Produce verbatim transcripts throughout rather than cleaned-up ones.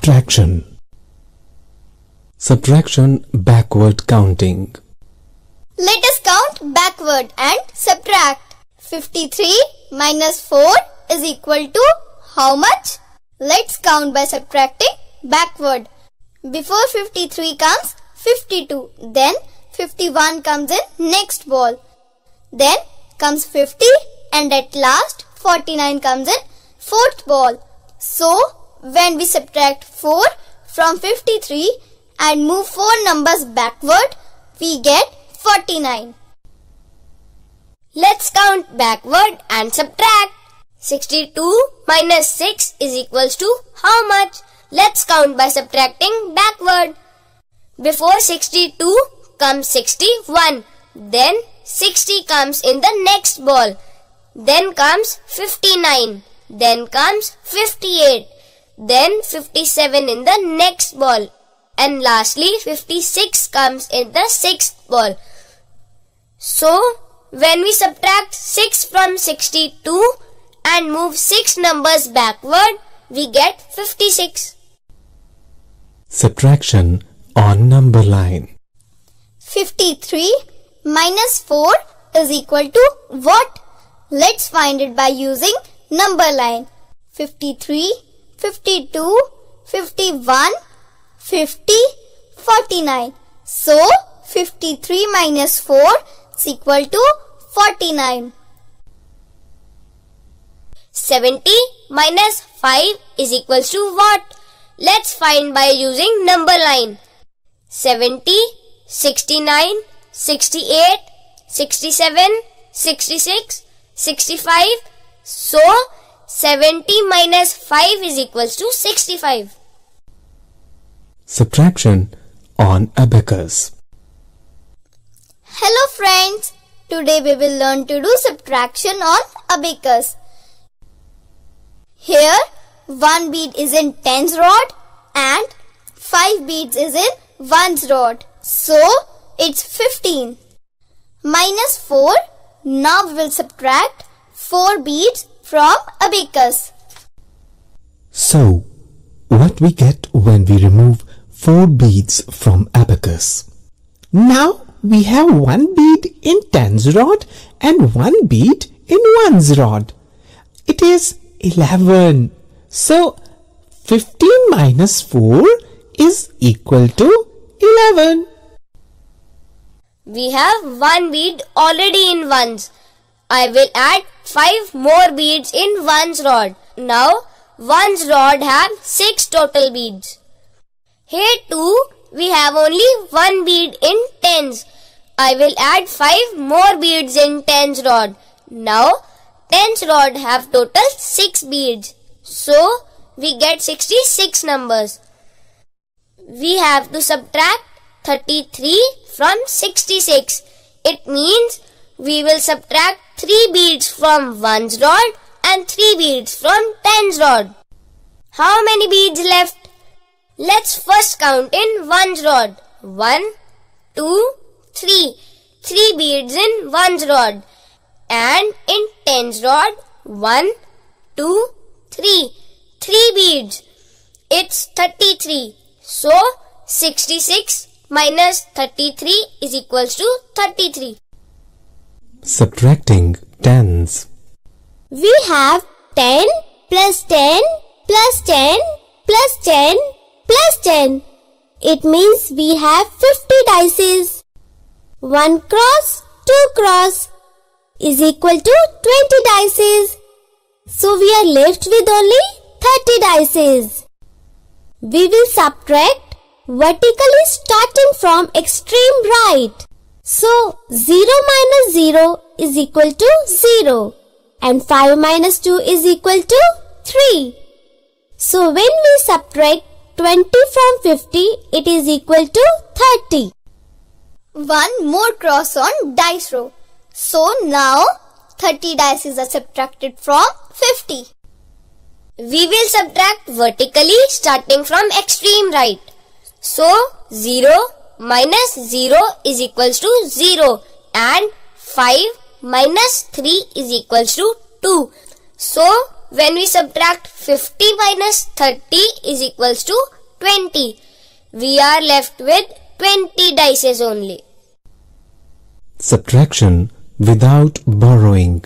Subtraction. Subtraction backward counting. Let us count backward and subtract. fifty-three minus four is equal to how much? Let's count by subtracting backward. Before fifty-three comes fifty-two. Then fifty-one comes in next ball. Then comes fifty and at last forty-nine comes in fourth ball. So when we subtract four from fifty-three and move four numbers backward, we get forty-nine. Let's count backward and subtract. sixty-two minus six is equals to how much? Let's count by subtracting backward. Before sixty-two comes sixty-one. Then sixty comes in the next ball. Then comes fifty-nine. Then comes fifty-eight. Then fifty-seven in the next ball. And lastly fifty-six comes in the sixth ball. So when we subtract six from sixty-two and move six numbers backward, we get fifty-six. Subtraction on number line. fifty-three minus four is equal to what? Let's find it by using number line. fifty-three, fifty-two, fifty-one, fifty, forty-nine. So fifty-three minus four is equal to forty-nine. seventy minus five is equals to what? Let's find by using number line. seventy, sixty-nine, sixty-eight, sixty-seven, sixty-six, sixty-five. So seventy minus five is equals to sixty-five. Subtraction on abacus. Hello friends, today we will learn to do subtraction on abacus. Here one bead is in tens rod and five beads is in ones rod. So it's fifteen. Minus four. Now we will subtract four beads from abacus. So, what we get when we remove four beads from abacus? Now we have one bead in tens rod and one bead in ones rod. It is eleven. So fifteen minus four is equal to eleven. We have one bead already in ones. I will add five more beads in ones rod. Now ones rod have six total beads. Here too we have only one bead in tens. I will add five more beads in tens rod. Now tens rod have total six beads. So we get sixty-six numbers. We have to subtract thirty-three from sixty-six. It means we will subtract three beads from ones rod and three beads from tens rod. How many beads left? Let's first count in ones rod. One, two, three. Three beads in ones rod. And in tens rod, one, two, three. Three beads. It's thirty-three. So sixty-six minus thirty-three is equals to thirty-three. Subtracting tens. We have ten plus ten plus ten plus ten plus ten. It means we have fifty dices. one cross, two cross is equal to twenty dices. So we are left with only thirty dices. We will subtract vertically starting from extreme right. So zero minus zero is equal to zero and five minus two is equal to three. So when we subtract twenty from fifty, it is equal to thirty. One more cross on dice row. So now thirty dices are subtracted from fifty. We will subtract vertically starting from extreme right. So zero minus zero is equals to zero and five minus three is equals to two. So when we subtract fifty minus thirty is equals to twenty. We are left with twenty dices only. Subtraction without borrowing.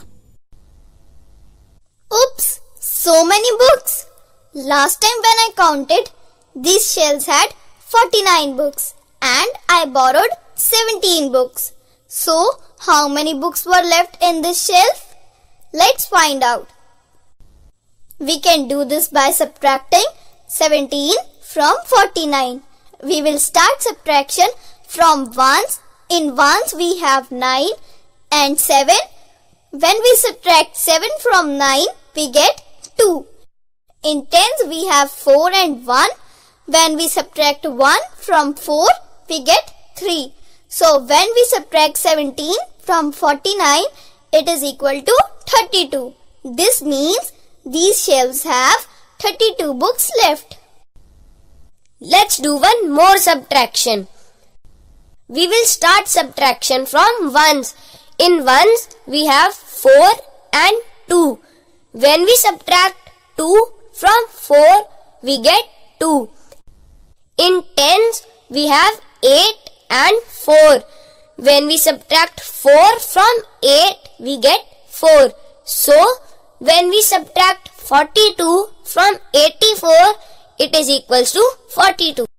Oops! So many books! Last time when I counted, these shelves had forty-nine books and I borrowed seventeen books. So, how many books were left in this shelf? Let's find out. We can do this by subtracting seventeen from forty-nine. We will start subtraction from ones. In ones we have nine and seven. When we subtract seven from nine, we get two. In tens we have four and one. When we subtract one from four, we get three. So when we subtract seventeen from forty-nine, it is equal to thirty-two. This means these shelves have thirty-two books left. Let's do one more subtraction. We will start subtraction from ones. In ones, we have four and two. When we subtract two from four, we get two. In tens, we have eight and four. When we subtract four from eight, we get four. So, when we subtract forty-two from eighty-four, it is equals to forty-two.